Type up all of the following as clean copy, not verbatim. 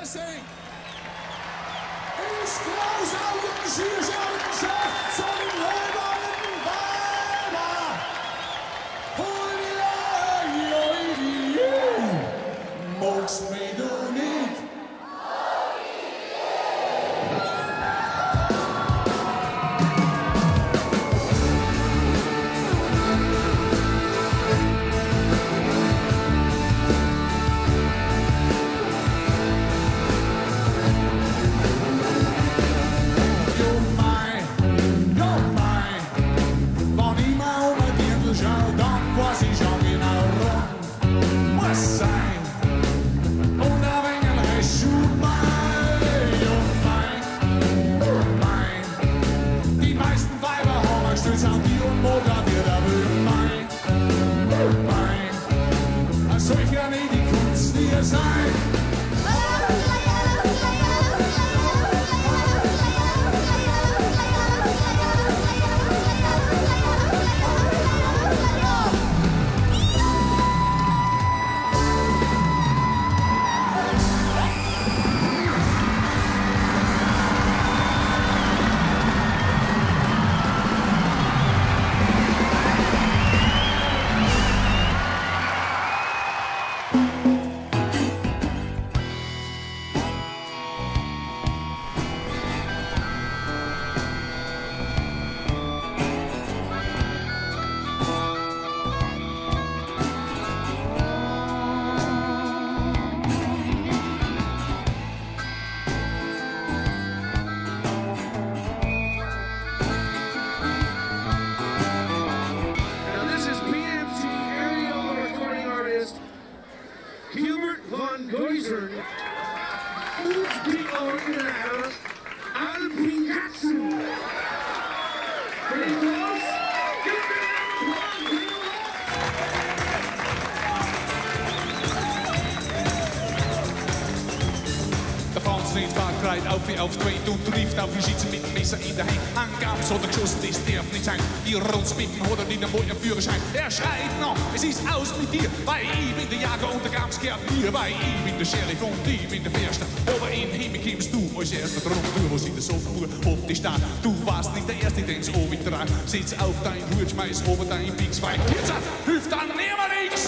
Blessing. Ist Klaus Doldinger, Schafft zum Höheren Weiber. Magst mich du nicht? Hubert von Goisern und die Original Alpinkatzen. Niet vaak krijt auf wie auf twee doet rieft auf wie ziet ze met Messer in der Hand. Angaben so der Geschoss, das darf nicht sein. Die Rundspitten oder nicht einmal ein Führerschein. Er schreit noch, es ist aus mit dir, weil ich bin der Jager und der Gams gehört mir, weil ich bin der Sheriff und ich bin der Fährste. Aber in Himmel kommst du als erster drum, du was in der Sofur auf die Stadt. Du warst nicht der Erste, den's oben dran. Sitz auf dein Hut, schmeiß oben dein Pix, weil jetzt hilft dann nimmer nix.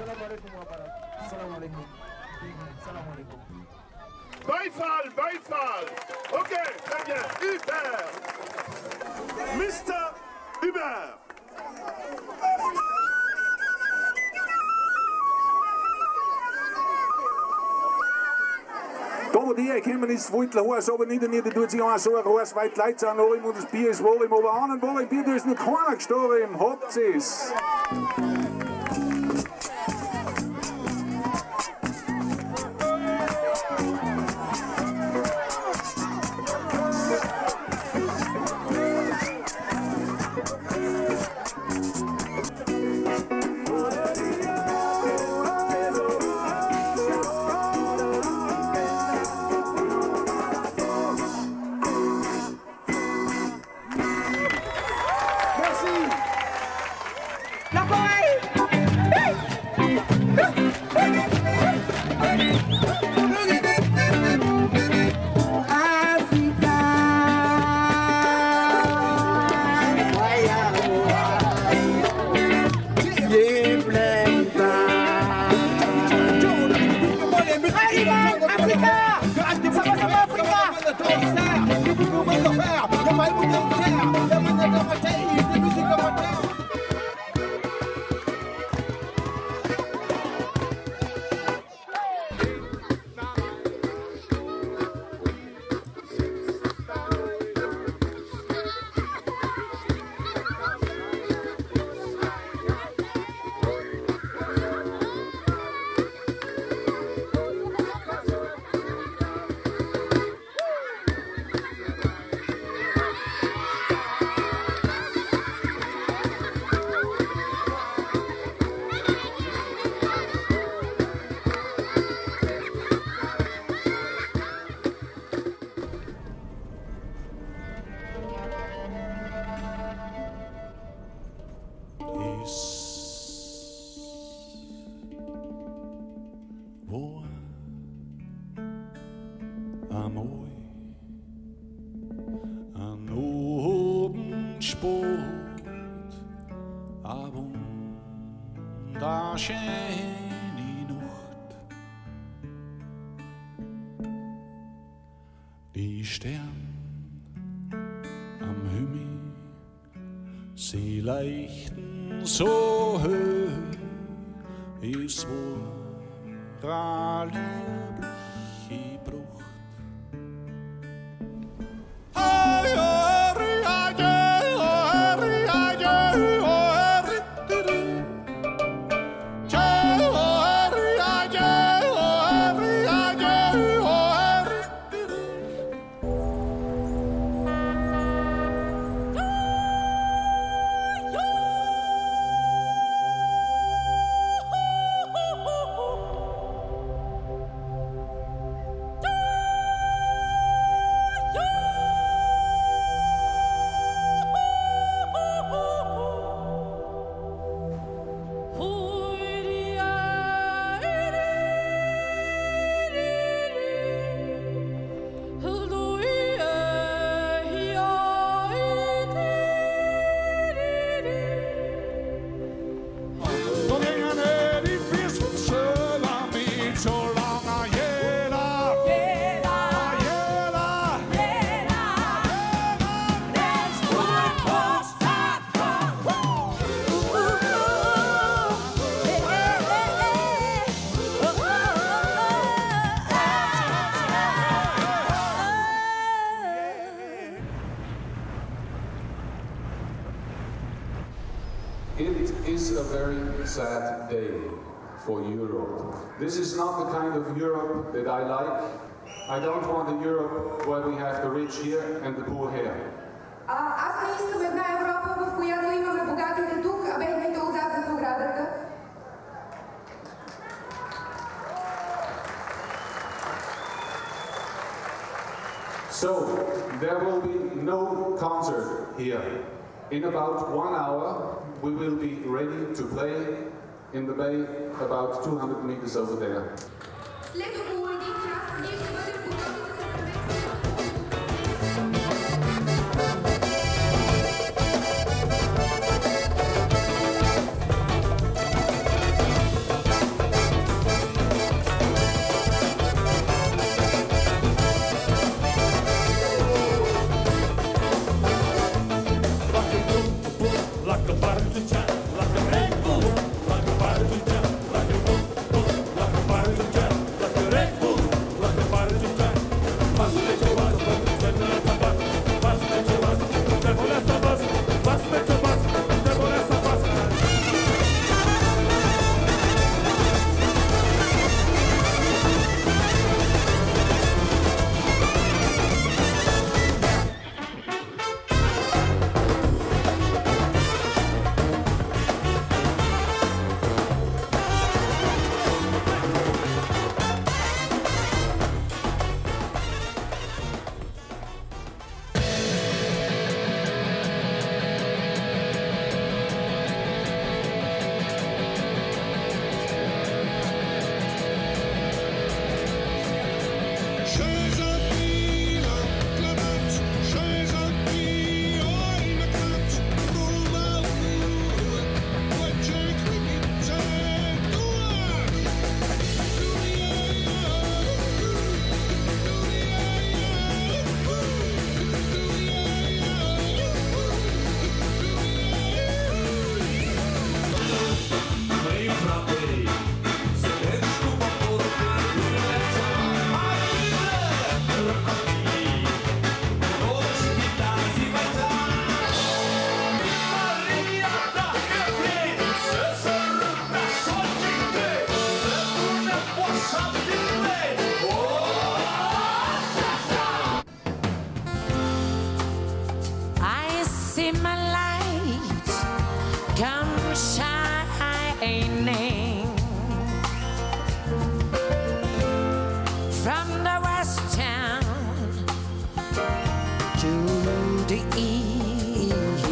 Beifall, Beifall. Okay, très bien. Hubert. Mr. Hubert. Kom die, ik heb me niet voet la hoor, zo we niet de doet zich aan zo roos weit leidt aan olie moet het bier is wel im over aan en wel bier dus een kwalijk story im hopsies. Die Stern am Himmel, sie leuchten so hoch, es war liebliche Brucht. It is a very sad day for Europe. This is not the kind of Europe that I like. I don't want a Europe where we have the rich here and the poor here. Аз не искам една Европа, в която имаме богатите тук, а бедните отзад зад оградата. So, there will be no concert here. In about 1 hour, we will be ready to play in the bay about 200 meters over there. След около един час ние ще бъдем готови да се see my light come shining from the west town to the east.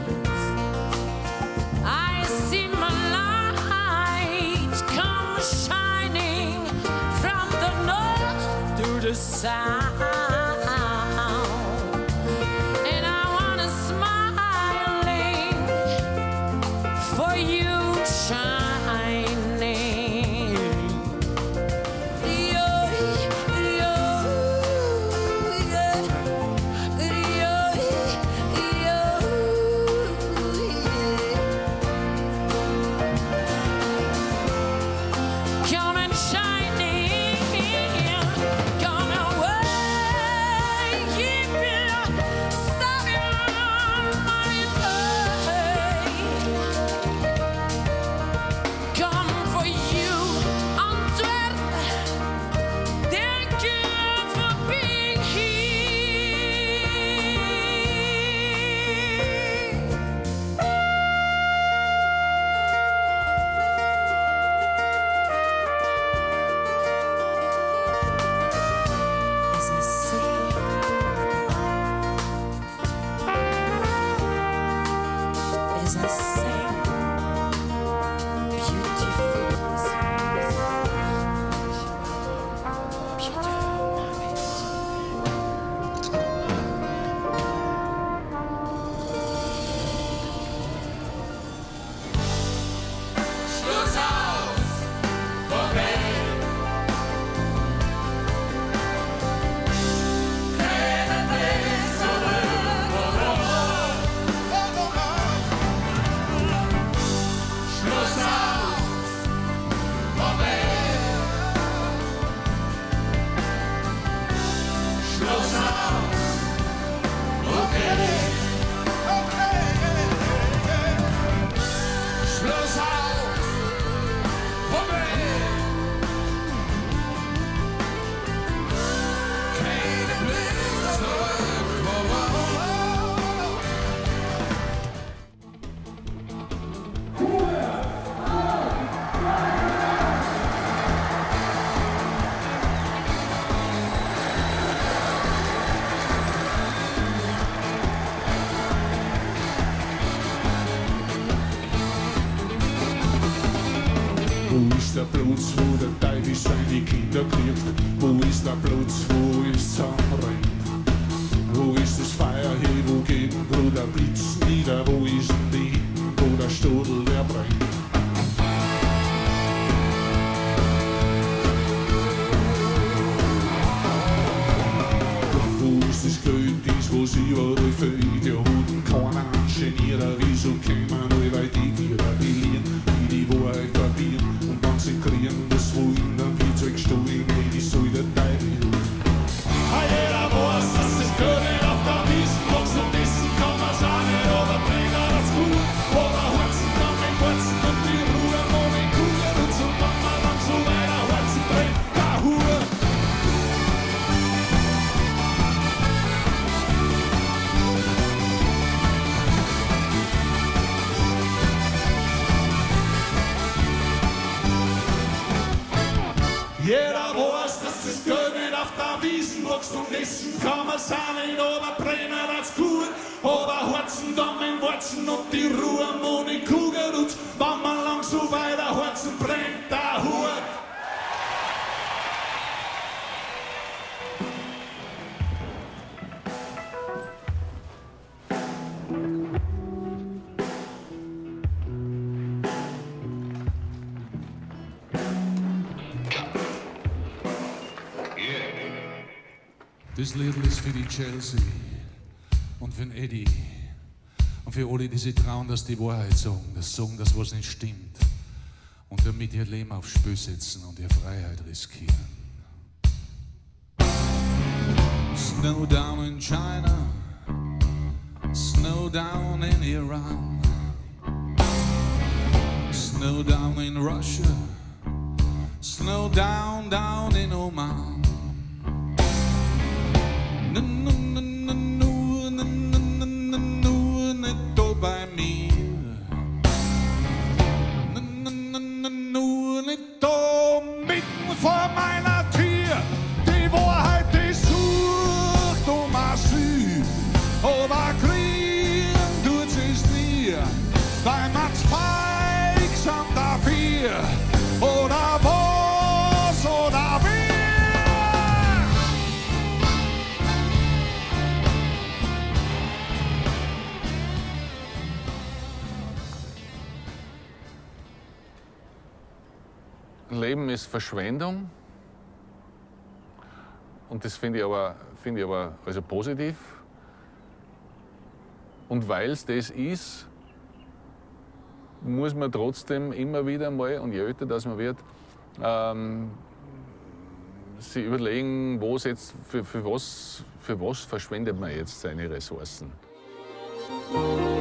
I see my light come shining from the north to the south. der Platz, wo der Teufel seine Kinder kriegt? Wo ist der Platz, wo es zusammenrennt? Wo ist das Feuer hier, wo geht der Blitz nieder? Wo ist denn die, wo der Stadel, der brennt? Wo ist das Geld, dies, wo sie überall fehlt? Ja, Huten keiner Ingenieure, wieso kämen alle weit die Vierer, die Lieren, die Wahrheit probieren und dann sie kriegen, das wo in der Spielzeug stehen, die soll der Teufel. Jeder weiß, dass das Geld nicht auf der Wiesn wächst und dessen kann man's auch nicht, aber bringen das gut. Aber Horzen kann mit Horzen und die Ruhe, wo die Kugel und so kann man dann so weiter Horzen brennt, der Hure. Jeder weiß, dass das Geld nicht auf der Wiesn wächst und dessen kann man's auch nicht, aber brennen das gut. Aber Horzen dann mit Wurzen und die Ruhe, wo die Kugel tut, wenn man lang so weiter Horzen brennt, der Hut. Das Lied ist für die Chelsea und für den Eddie und für alle, die sich trauen, dass die Wahrheit sagen, das was nicht stimmt und damit ihr Leben aufs Spiel setzen und ihre Freiheit riskieren. Snow down in China, snow down in Iran, snow down in Russia, snow down, down in Oman. nicht da bei mir. Nur nicht da mitten vor meiner Tür. Die Wahrheit, die sucht Asyl. Aber kriegen tut sie's nie, weil man's feigsam dafür. Oder was oder wer. Leben ist Verschwendung und das finde ich aber also positiv. Und weil es das ist, muss man trotzdem immer wieder mal, und je älter das man wird, sich überlegen, was jetzt, für was verschwendet man jetzt seine Ressourcen.